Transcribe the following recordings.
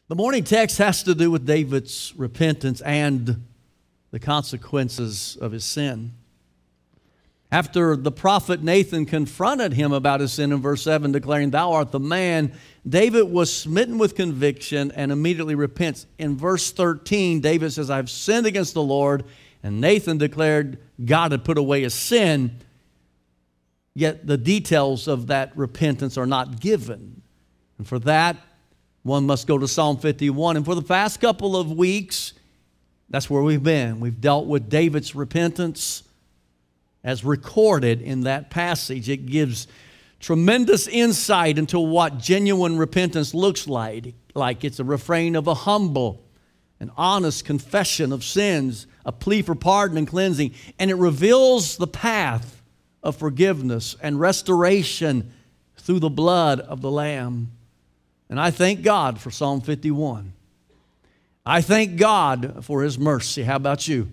The morning text has to do with David's repentance and the consequences of his sin. After the prophet Nathan confronted him about his sin in verse 7, declaring, "Thou art the man," David was smitten with conviction and immediately repents. In verse 13, David says, "I've sinned against the Lord," and Nathan declared God had put away his sin, yet the details of that repentance are not given. And for that, one must go to Psalm 51. And for the past couple of weeks, that's where we've been. We've dealt with David's repentance as recorded in that passage. It gives tremendous insight into what genuine repentance looks like. It's a refrain of a humble and honest confession of sins, a plea for pardon and cleansing, and it reveals the path of forgiveness and restoration through the blood of the Lamb. And I thank God for Psalm 51. I thank God for His mercy. How about you?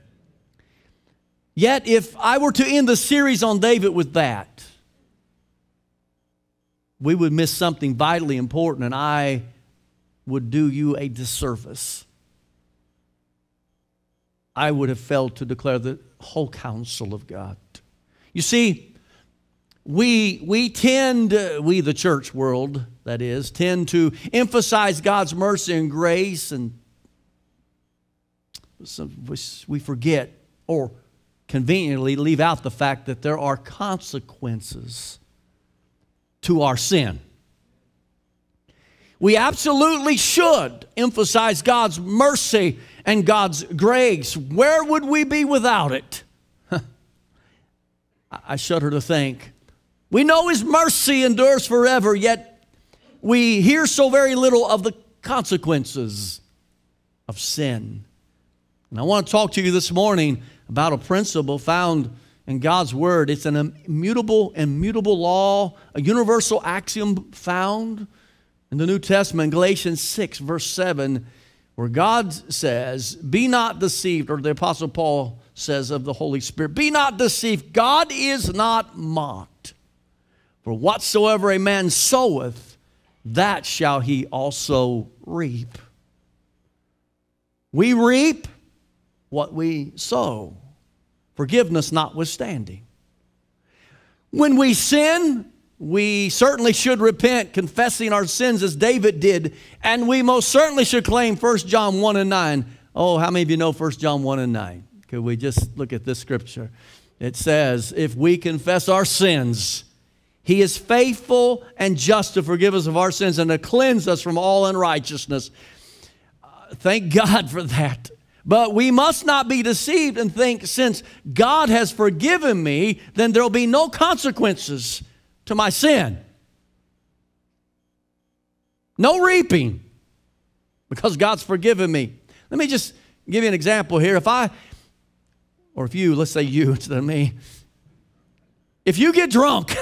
Yet, if I were to end the series on David with that, we would miss something vitally important, and I would do you a disservice. I would have failed to declare the whole counsel of God. You see, we the church world, that is, tend to emphasize God's mercy and grace, and we forget or conveniently leave out the fact that there are consequences to our sin. We absolutely should emphasize God's mercy and God's grace. Where would we be without it? I shudder to think. We know His mercy endures forever, yet we hear so very little of the consequences of sin. And I want to talk to you this morning about a principle found in God's Word. It's an immutable law, a universal axiom found in the New Testament, Galatians 6, verse 7, where God says, "Be not deceived," or the Apostle Paul says of the Holy Spirit, "Be not deceived, God is not mocked. For whatsoever a man soweth, that shall he also reap." We reap what we sow, forgiveness notwithstanding. When we sin, we certainly should repent, confessing our sins as David did, and we most certainly should claim 1 John 1 and 9. Oh, how many of you know 1 John 1 and 9? Could we just look at this scripture? It says, "If we confess our sins, He is faithful and just to forgive us of our sins and to cleanse us from all unrighteousness." Thank God for that. But we must not be deceived and think, since God has forgiven me, then there will be no consequences to my sin. No reaping, because God's forgiven me. Let me just give you an example here. If you, let's say you instead of me, if you get drunk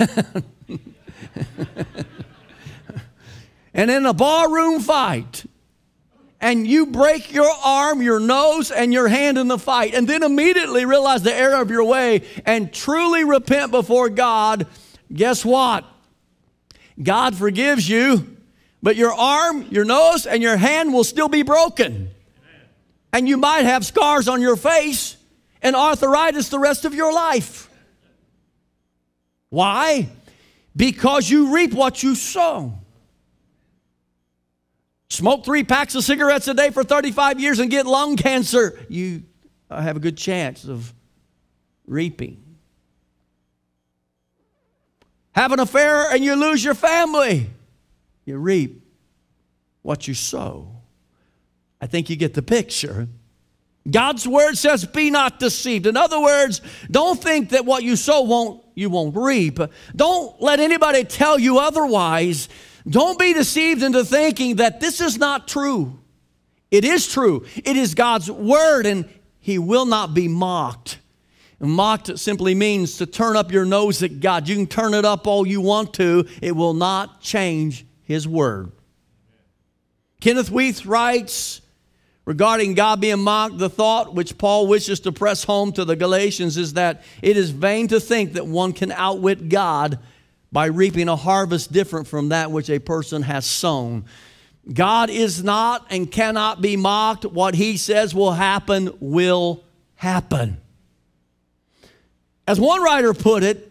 and in a barroom fight, and you break your arm, your nose, and your hand in the fight, and then immediately realize the error of your way and truly repent before God, guess what? God forgives you, but your arm, your nose, and your hand will still be broken. And you might have scars on your face and arthritis the rest of your life. Why? Because you reap what you sow. Smoke 3 packs of cigarettes a day for 35 years and get lung cancer, you have a good chance of reaping. Have an affair and you lose your family, you reap what you sow. I think you get the picture. God's Word says, "Be not deceived." In other words, don't think that what you sow you won't reap. Don't let anybody tell you otherwise. Don't be deceived into thinking that this is not true. It is true. It is God's Word, and He will not be mocked. And mocked simply means to turn up your nose at God. You can turn it up all you want to. It will not change His Word. Kenneth Weith writes regarding God being mocked, the thought which Paul wishes to press home to the Galatians is that it is vain to think that one can outwit God by reaping a harvest different from that which a person has sown. God is not and cannot be mocked. What He says will happen will happen. As one writer put it,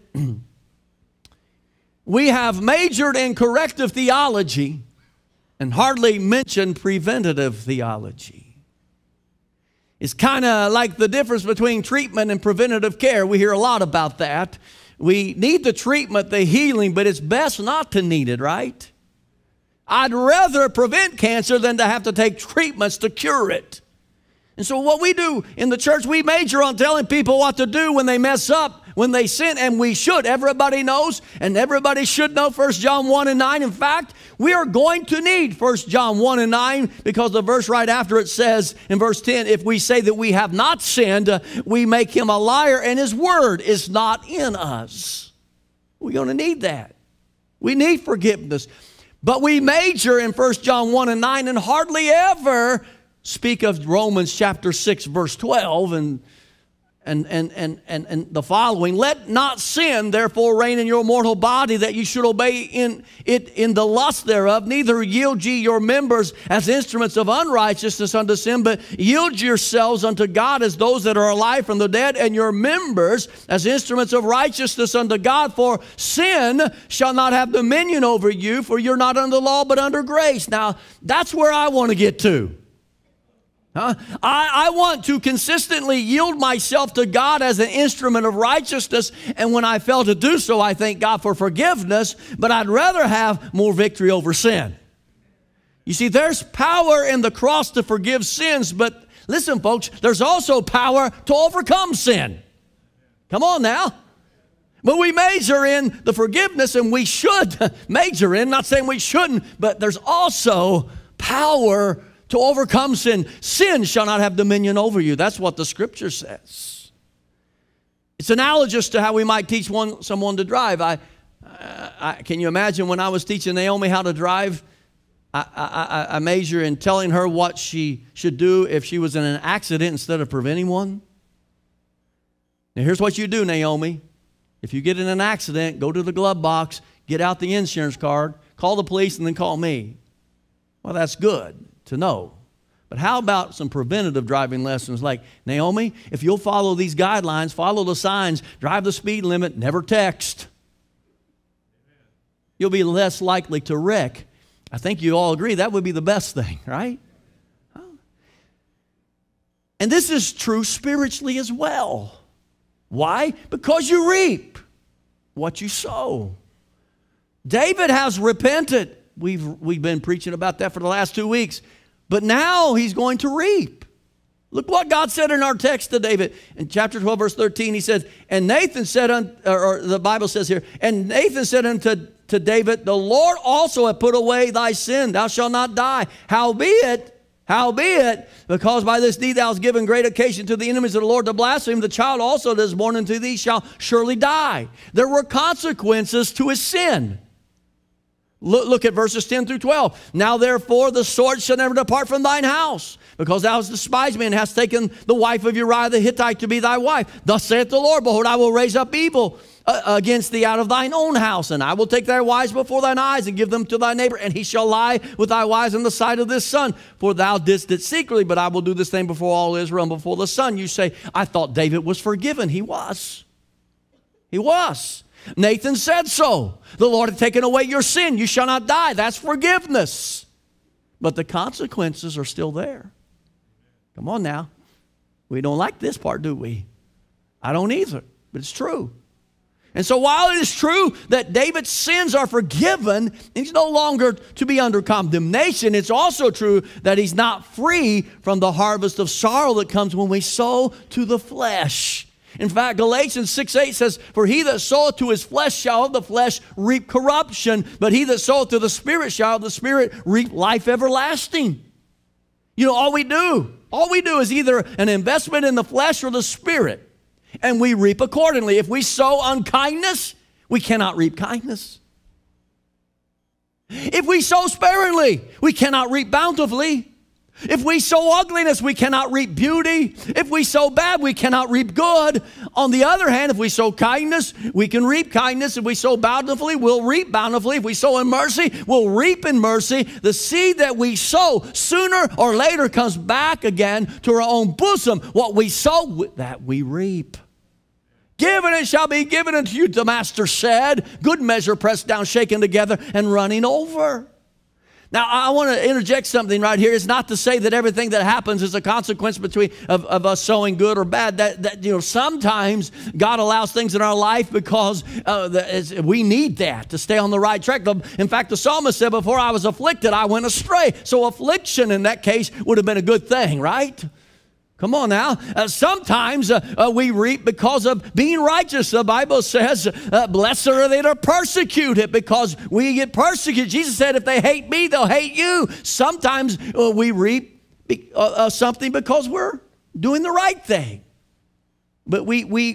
we have majored in corrective theology and hardly mentioned preventative theology. It's kind of like the difference between treatment and preventative care. We hear a lot about that. We need the treatment, the healing, but it's best not to need it, right? I'd rather prevent cancer than to have to take treatments to cure it. And so what we do in the church, we major on telling people what to do when they mess up, when they sin, and we should. Everybody knows, and everybody should know 1 John 1 and 9. In fact, we are going to need 1 John 1 and 9 because the verse right after it says in verse 10, if we say that we have not sinned, we make Him a liar and His word is not in us. We're going to need that. We need forgiveness. But we major in 1 John 1 and 9 and hardly ever speak of Romans chapter 6 verse 12 and the following. Let not sin therefore reign in your mortal body, that you should obey in the lust thereof. Neither yield ye your members as instruments of unrighteousness unto sin, but yield yourselves unto God as those that are alive from the dead, and your members as instruments of righteousness unto God. For sin shall not have dominion over you, for you're not under law but under grace. Now that's where I want to get to. I want to consistently yield myself to God as an instrument of righteousness, and when I fail to do so, I thank God for forgiveness, but I'd rather have more victory over sin. You see, there's power in the cross to forgive sins, but listen, folks, there's also power to overcome sin. Come on now. But we major in the forgiveness, and we should major in, not saying we shouldn't, but there's also power to overcome sin. Sin shall not have dominion over you. That's what the Scripture says. It's analogous to how we might teach someone to drive. Can you imagine when I was teaching Naomi how to drive? I major in telling her what she should do if she was in an accident instead of preventing one. Now here's what you do, Naomi. If you get in an accident, go to the glove box, get out the insurance card, call the police, and then call me. Well, that's good to know. But how about some preventative driving lessons like, Naomi, if you'll follow these guidelines, follow the signs, drive the speed limit, never text, you'll be less likely to wreck. I think you all agree that would be the best thing, right? And this is true spiritually as well. Why? Because you reap what you sow. David has repented. We've been preaching about that for the last 2 weeks. But now he's going to reap. Look what God said in our text to David. In chapter 12, verse 13, he says, and Nathan said, or the Bible says here, and Nathan said unto David, the Lord also hath put away thy sin. Thou shalt not die. Howbeit, because by this deed thou hast given great occasion to the enemies of the Lord to blaspheme, the child also that is born unto thee shall surely die. There were consequences to his sin. Look at verses 10 through 12. Now therefore the sword shall never depart from thine house, because thou hast despised me and hast taken the wife of Uriah the Hittite to be thy wife. Thus saith the Lord, behold, I will raise up evil against thee out of thine own house, and I will take thy wives before thine eyes and give them to thy neighbor, and he shall lie with thy wives in the sight of this sun. For thou didst it secretly, but I will do this thing before all Israel and before the sun. You say, I thought David was forgiven. He was. He was. Nathan said so. The Lord had taken away your sin. You shall not die. That's forgiveness. But the consequences are still there. Come on now. We don't like this part, do we? I don't either, but it's true. And so while it is true that David's sins are forgiven, he's no longer to be under condemnation. It's also true that he's not free from the harvest of sorrow that comes when we sow to the flesh. In fact, Galatians 6:8 says, for he that soweth to his flesh shall of the flesh reap corruption, but he that soweth to the Spirit shall of the Spirit reap life everlasting. You know, all we do is either an investment in the flesh or the Spirit, and we reap accordingly. If we sow unkindness, we cannot reap kindness. If we sow sparingly, we cannot reap bountifully. If we sow ugliness, we cannot reap beauty. If we sow bad, we cannot reap good. On the other hand, if we sow kindness, we can reap kindness. If we sow bountifully, we'll reap bountifully. If we sow in mercy, we'll reap in mercy. The seed that we sow sooner or later comes back again to our own bosom. What we sow, that we reap. Given it shall be given unto you, the master said. Good measure, pressed down, shaken together, and running over. Now, I want to interject something right here. It's not to say that everything that happens is a consequence of us sowing good or bad. Sometimes God allows things in our life because we need that to stay on the right track. In fact, the psalmist said, before I was afflicted, I went astray. So affliction in that case would have been a good thing, right? Come on now. Sometimes we reap because of being righteous. The Bible says, blessed are they that are persecuted, because we get persecuted. Jesus said, if they hate me, they'll hate you. Sometimes we reap something because we're doing the right thing. But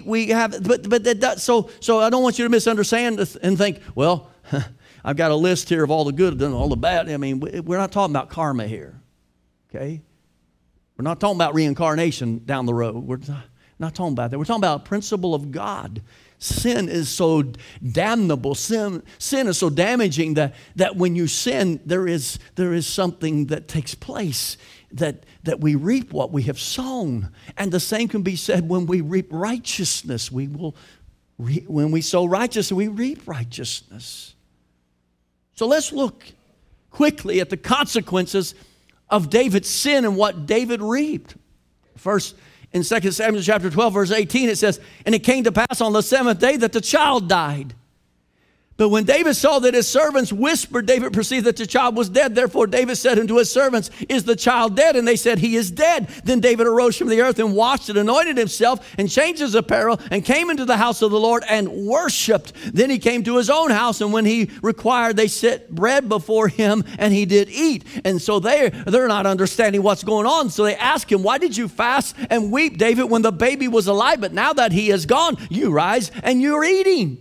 so I don't want you to misunderstand and think, well, I've got a list here of all the good and all the bad. I mean, we're not talking about karma here, okay? We're not talking about reincarnation down the road. We're not talking about that. We're talking about a principle of God. Sin is so damnable. Sin is so damaging that when you sin, there is something that takes place, that we reap what we have sown. And the same can be said when we reap righteousness. When we sow righteousness, we reap righteousness. So let's look quickly at the consequences of David's sin and what David reaped. First, in 2 Samuel chapter 12, verse 18, it says, and it came to pass on the seventh day that the child died. But when David saw that his servants whispered, David perceived that the child was dead. Therefore David said unto his servants, is the child dead? And they said, he is dead. Then David arose from the earth and washed and anointed himself and changed his apparel and came into the house of the Lord and worshiped. Then he came to his own house, and when he required, they set bread before him, and he did eat. And so they're not understanding what's going on. So they ask him, why did you fast and weep, David, when the baby was alive? But now that he is gone, you rise and you're eating.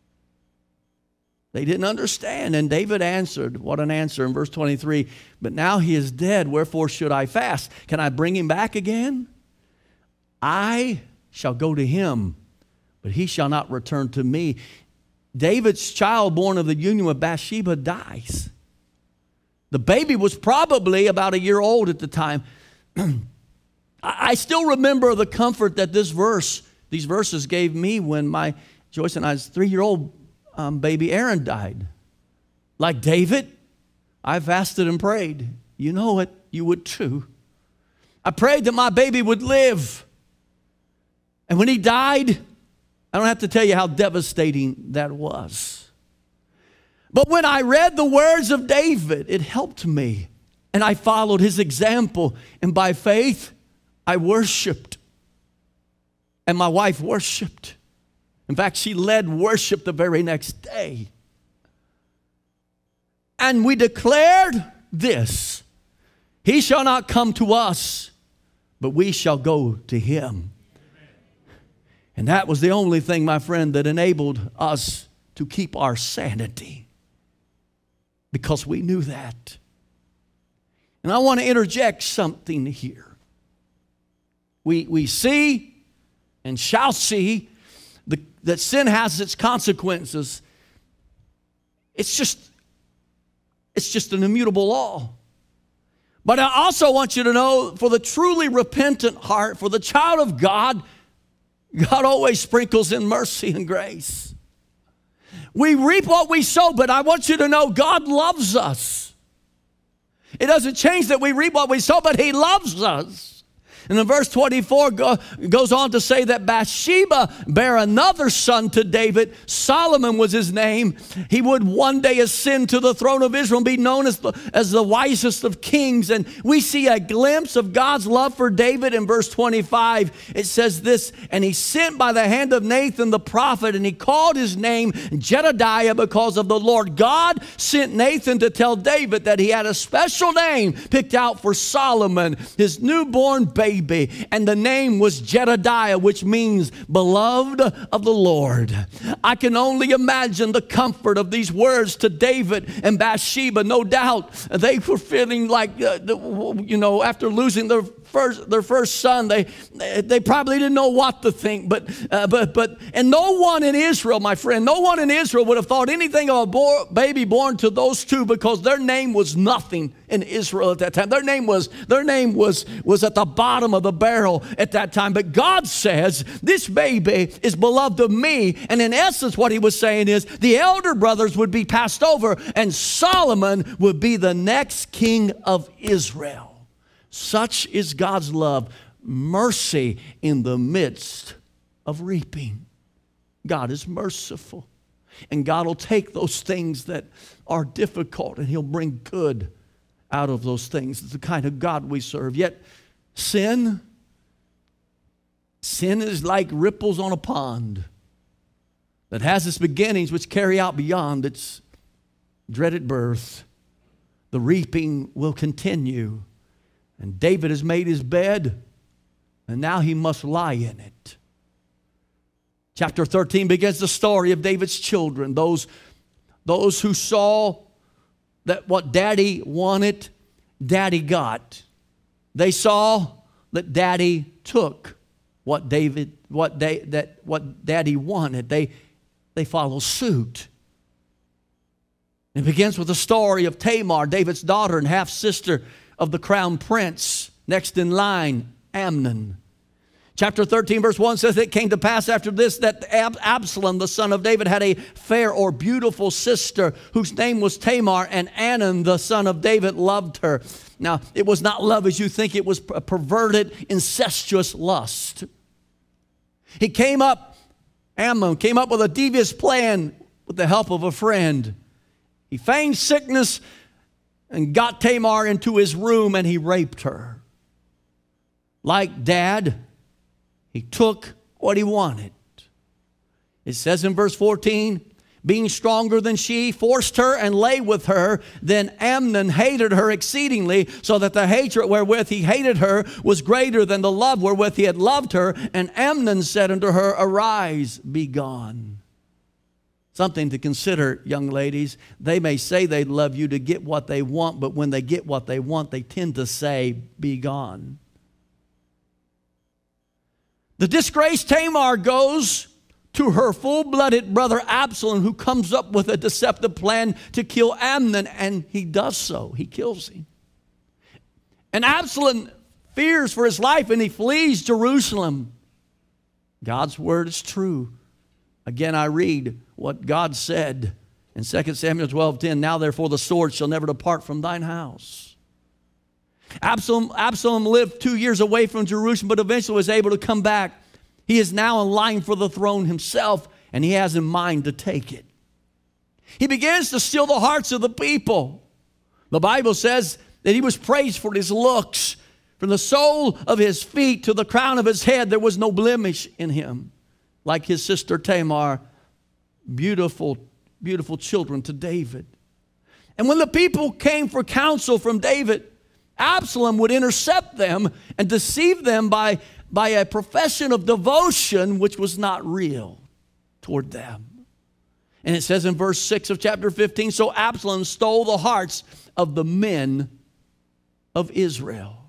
They didn't understand. And David answered, what an answer in verse 23, but now he is dead, wherefore should I fast? Can I bring him back again? I shall go to him, but he shall not return to me. David's child born of the union with Bathsheba dies. The baby was probably about a year old at the time. I still remember the comfort that these verses gave me when Joyce and I's 3-year-old baby Aaron died. Like David, I fasted and prayed. You know it, you would too. I prayed that my baby would live. And when he died, I don't have to tell you how devastating that was. But when I read the words of David, it helped me. And I followed his example. And by faith, I worshiped. And my wife worshiped. In fact, she led worship the very next day. And we declared this, he shall not come to us, but we shall go to him. And that was the only thing, my friend, that enabled us to keep our sanity, because we knew that. And I want to interject something here. We see and shall see that sin has its consequences. It's just an immutable law. But I also want you to know, for the truly repentant heart, for the child of God, God always sprinkles in mercy and grace. We reap what we sow, but I want you to know God loves us. It doesn't change that we reap what we sow, but he loves us. And in verse 24 goes on to say that Bathsheba bare another son to David. Solomon was his name. He would one day ascend to the throne of Israel and be known as the wisest of kings. And we see a glimpse of God's love for David in verse 25. It says this, and he sent by the hand of Nathan the prophet, and he called his name Jedediah, because of the Lord God sent Nathan to tell David that he had a special name picked out for Solomon, his newborn baby. baby, and the name was Jedediah, which means beloved of the Lord. I can only imagine the comfort of these words to David and Bathsheba. No doubt they were feeling like, after losing their first son, they probably didn't know what to think. And no one in Israel, my friend, no one in Israel would have thought anything of a baby born to those two, because their name was nothing in Israel at that time. Their name was at the bottom of the barrel at that time. But God says, this baby is beloved of me. And in essence, what he was saying is the elder brothers would be passed over, and Solomon would be the next king of Israel. Such is God's love, mercy in the midst of reaping. God is merciful. And God will take those things that are difficult, and he'll bring good out of those things. It's the kind of God we serve. Yet sin is like ripples on a pond that has its beginnings which carry out beyond its dreaded birth. The reaping will continue. And David has made his bed, and now he must lie in it. Chapter 13 begins the story of David's children, those who saw that what Daddy wanted, Daddy got. They saw that Daddy took what Daddy wanted. They follow suit. It begins with the story of Tamar, David's daughter and half-sister of the crown prince. Next in line, Amnon. Chapter 13, verse 1 says, it came to pass after this that Absalom, the son of David, had a fair or beautiful sister whose name was Tamar, and Amnon, the son of David, loved her. Now, it was not love as you think. It was a perverted, incestuous lust. Amnon came up with a devious plan with the help of a friend. He feigned sickness and got Tamar into his room, and he raped her. Like Dad, he took what he wanted. It says in verse 14, being stronger than she, forced her and lay with her. Then Amnon hated her exceedingly, so that the hatred wherewith he hated her was greater than the love wherewith he had loved her. And Amnon said unto her, arise, be gone. Something to consider, young ladies. They may say they love you to get what they want, but when they get what they want, they tend to say, be gone. The disgraced Tamar goes to her full-blooded brother Absalom, who comes up with a deceptive plan to kill Amnon, and he does so. He kills him. And Absalom fears for his life, and he flees Jerusalem. God's word is true. Again, I read what God said in 2 Samuel 12:10, now therefore the sword shall never depart from thine house. Absalom lived 2 years away from Jerusalem, but eventually was able to come back. He is now in line for the throne himself, and he has in mind to take it. He begins to steal the hearts of the people. The Bible says that he was praised for his looks. From the sole of his feet to the crown of his head, there was no blemish in him. Like his sister Tamar, beautiful, beautiful children to David. And when the people came for counsel from David, Absalom would intercept them and deceive them by a profession of devotion which was not real toward them. And it says in verse 6 of chapter 15, so Absalom stole the hearts of the men of Israel.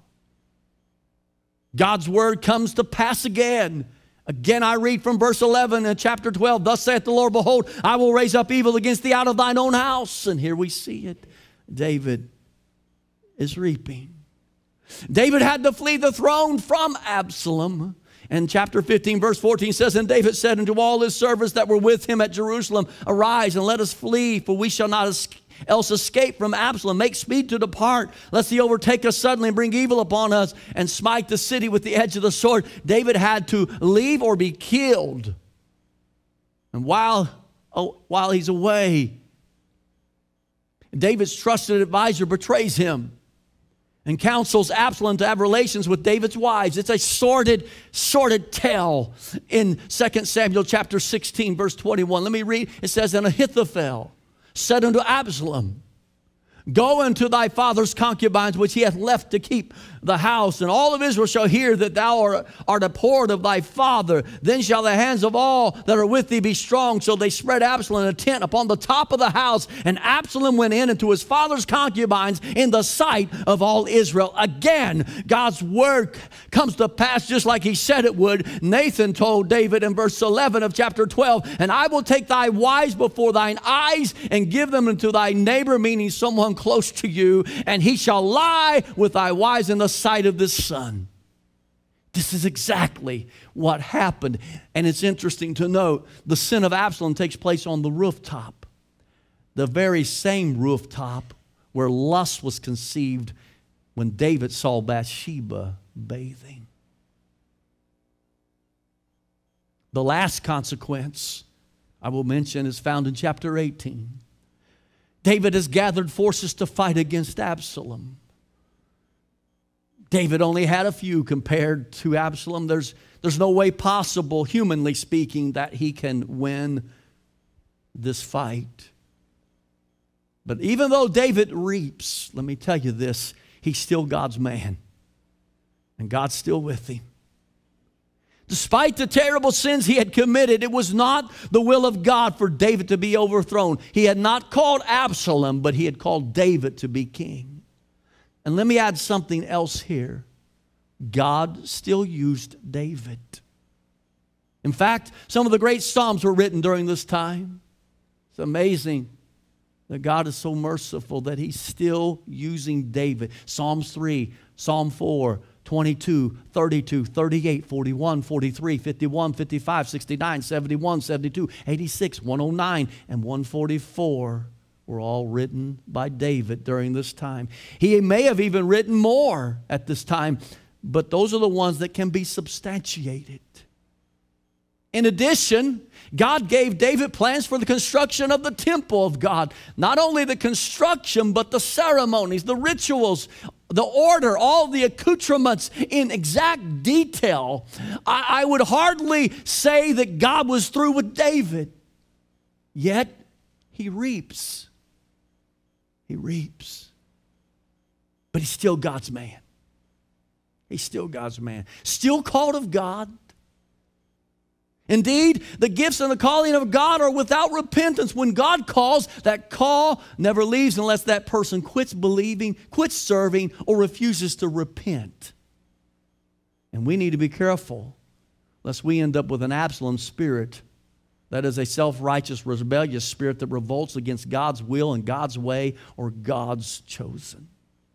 God's word comes to pass again. Again, I read from verse 11 in chapter 12, thus saith the Lord, behold, I will raise up evil against thee out of thine own house. And here we see it. David is reaping. David had to flee the throne from Absalom. And chapter 15, verse 14 says, and David said unto all his servants that were with him at Jerusalem, arise and let us flee, for we shall not else escape from Absalom. Make speed to depart, lest he overtake us suddenly and bring evil upon us and smite the city with the edge of the sword. David had to leave or be killed. And while he's away, David's trusted advisor betrays him and counsels Absalom to have relations with David's wives. It's a sordid tale in 2 Samuel chapter 16, verse 21. Let me read. It says, and Ahithophel said unto Absalom, Go unto thy father's concubines, which he hath left to keep the house, and all of Israel shall hear that thou art abhorred of thy father. Then shall the hands of all that are with thee be strong. So they spread Absalom in a tent upon the top of the house, and Absalom went in into his father's concubines in the sight of all Israel. Again, God's word comes to pass just like he said it would. Nathan told David in verse 11 of chapter 12, and I will take thy wives before thine eyes and give them unto thy neighbor, meaning someone close to you, and he shall lie with thy wives in the sight of this sun. This is exactly what happened. And it's interesting to note the sin of Absalom takes place on the rooftop, the very same rooftop where lust was conceived when David saw Bathsheba bathing. The last consequence I will mention is found in chapter 18. David has gathered forces to fight against Absalom. David only had a few compared to Absalom. There's no way possible, humanly speaking, that he can win this fight. But even though David reaps, let me tell you this, he's still God's man. And God's still with him. Despite the terrible sins he had committed, it was not the will of God for David to be overthrown. He had not called Absalom, but he had called David to be king. And let me add something else here. God still used David. In fact, some of the great Psalms were written during this time. It's amazing that God is so merciful that he's still using David. Psalms 3, Psalm 4, 22, 32, 38, 41, 43, 51, 55, 69, 71, 72, 86, 109, and 144 were all written by David during this time. He may have even written more at this time, but those are the ones that can be substantiated. In addition, God gave David plans for the construction of the temple of God. Not only the construction, but the ceremonies, the rituals, the order, all the accoutrements in exact detail. I would hardly say that God was through with David. Yet, he reaps. He reaps. But he's still God's man. He's still God's man. Still called of God. Indeed, the gifts and the calling of God are without repentance. When God calls, that call never leaves unless that person quits believing, quits serving, or refuses to repent. And we need to be careful lest we end up with an Absalom spirit. That is a self-righteous, rebellious spirit that revolts against God's will and God's way or God's chosen.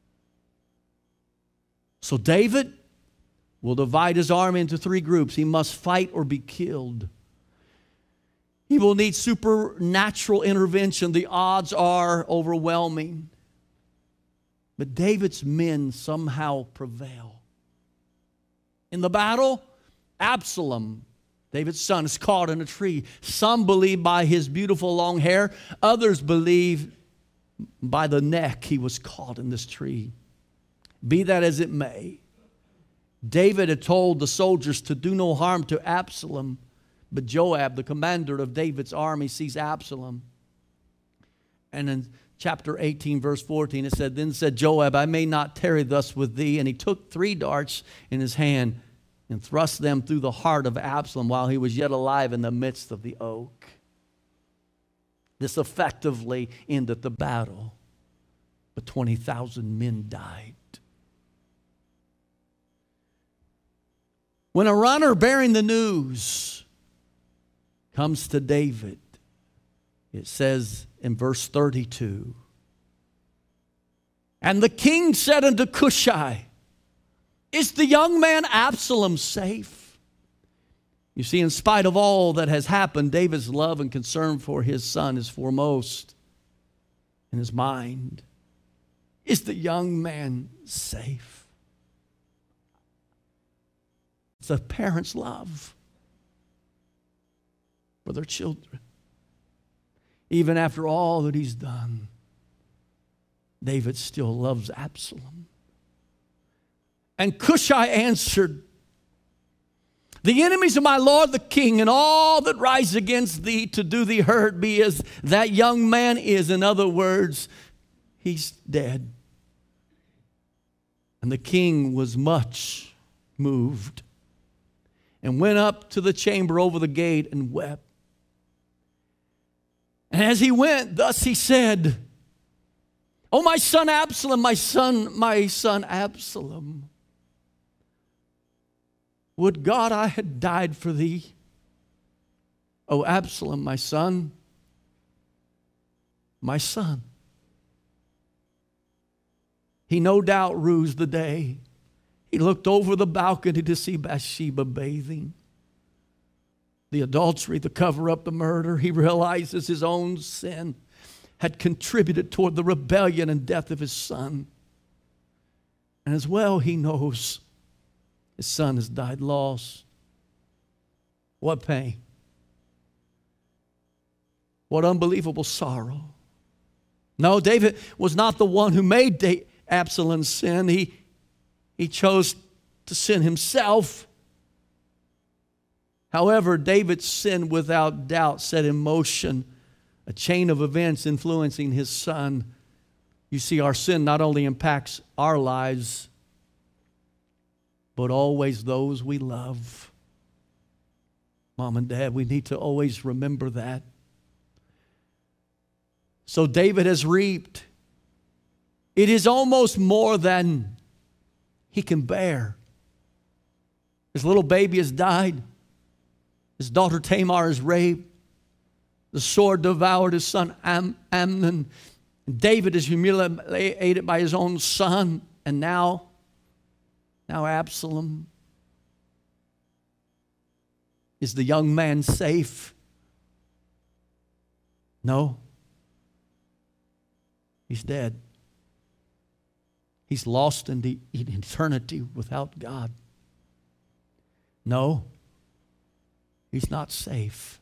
So David will divide his army into three groups. He must fight or be killed. He will need supernatural intervention. The odds are overwhelming. But David's men somehow prevail. In the battle, Absalom, David's son, is caught in a tree. Some believe by his beautiful long hair. Others believe by the neck he was caught in this tree. Be that as it may, David had told the soldiers to do no harm to Absalom, but Joab, the commander of David's army, sees Absalom. And in chapter 18, verse 14, it said, Then said Joab, I may not tarry thus with thee. And he took 3 darts in his hand and thrust them through the heart of Absalom while he was yet alive in the midst of the oak. This effectively ended the battle, but 20,000 men died. When a runner bearing the news comes to David, it says in verse 32, And the king said unto Cushai, Is the young man Absalom safe? You see, in spite of all that has happened, David's love and concern for his son is foremost in his mind. Is the young man safe? It's a parent's love for their children. Even after all that he's done, David still loves Absalom. And Cushai answered, The enemies of my lord the king, and all that rise against thee to do thee hurt, be as that young man is. In other words, he's dead. And the king was much moved and went up to the chamber over the gate and wept. And as he went, thus he said, "Oh, my son Absalom, my son Absalom, would God I had died for thee. Oh, Absalom, my son, my son." He no doubt rused the day. He looked over the balcony to see Bathsheba bathing. The adultery, the cover-up, the murder. He realizes his own sin had contributed toward the rebellion and death of his son. And as well, he knows his son has died lost. What pain. What unbelievable sorrow. No, David was not the one who made Absalom sin. He chose to sin himself. However, David's sin without doubt set in motion a chain of events influencing his son. You see, our sin not only impacts our lives, but always those we love. Mom and Dad, we need to always remember that. So David has reaped. It is almost more than he can bear. His little baby has died. His daughter Tamar is raped. The sword devoured his son Amnon. David is humiliated by his own son. And now Absalom. Is the young man safe? No. He's dead. He's lost in eternity without God. No. He's not safe.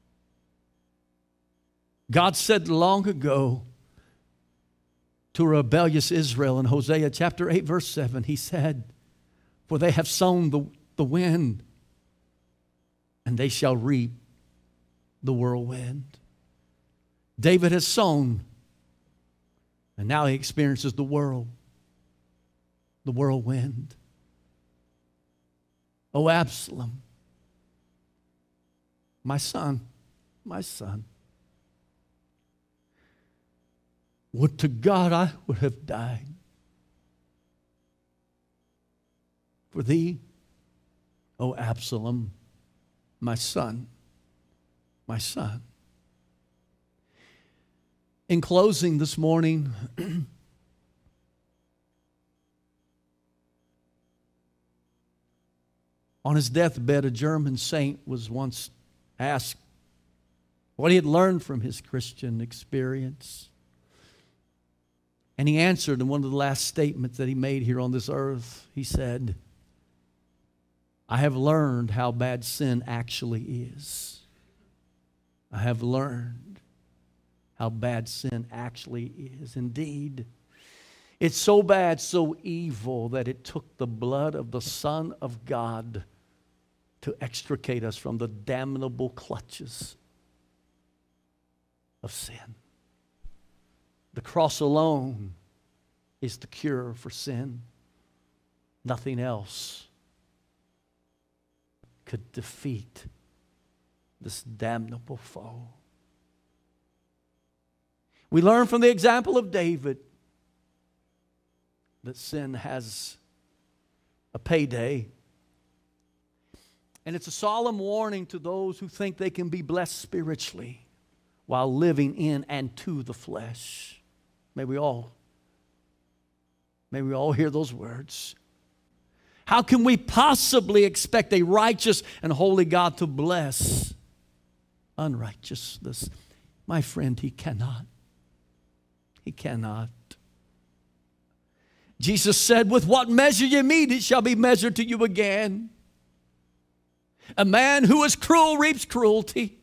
God said long ago to rebellious Israel in Hosea chapter 8 verse 7, He said, "For they have sown the wind, and they shall reap the whirlwind." David has sown, and now he experiences the whirlwind. Oh, Absalom, my son, would to God I would have died for thee, oh Absalom, my son. In closing this morning, on his deathbed, a German saint was once asked what he had learned from his Christian experience. And he answered in one of the last statements that he made here on this earth. He said, "I have learned how bad sin actually is. I have learned how bad sin actually is. Indeed, it's so bad, so evil, that it took the blood of the Son of God to extricate us from the damnable clutches of sin." The cross alone is the cure for sin. Nothing else could defeat this damnable foe. We learn from the example of David that sin has a payday. And it's a solemn warning to those who think they can be blessed spiritually while living in and to the flesh. May we all hear those words. How can we possibly expect a righteous and holy God to bless unrighteousness? My friend, He cannot. He cannot. Jesus said, "With what measure you mete, it shall be measured to you again." A man who is cruel reaps cruelty.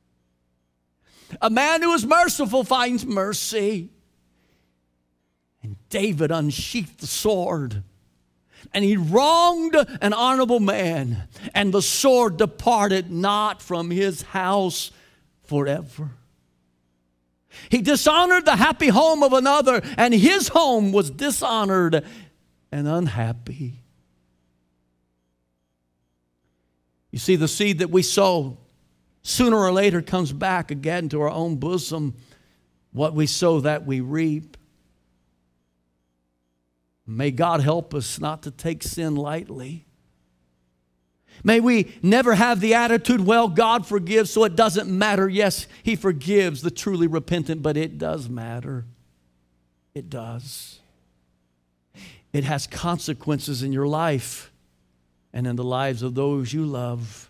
A man who is merciful finds mercy. And David unsheathed the sword, and he wronged an honorable man, and the sword departed not from his house forever. He dishonored the happy home of another, and his home was dishonored and unhappy. You see, the seed that we sow sooner or later comes back again to our own bosom. What we sow, that we reap. May God help us not to take sin lightly. May we never have the attitude, well, God forgives, so it doesn't matter. Yes, He forgives the truly repentant, but it does matter. It does. It has consequences in your life and in the lives of those you love.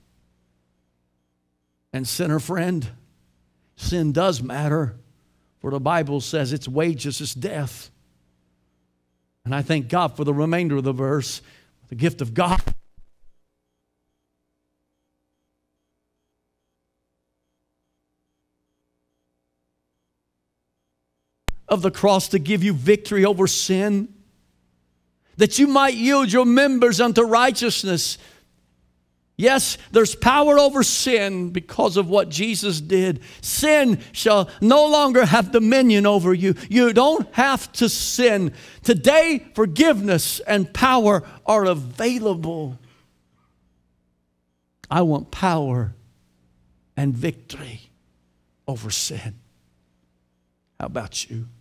And sinner friend, sin does matter, for the Bible says its wages is death. And I thank God for the remainder of the verse, the gift of God. Of the cross to give you victory over sin, that you might yield your members unto righteousness. Yes, there's power over sin because of what Jesus did. Sin shall no longer have dominion over you. You don't have to sin. Today, forgiveness and power are available. I want power and victory over sin. How about you?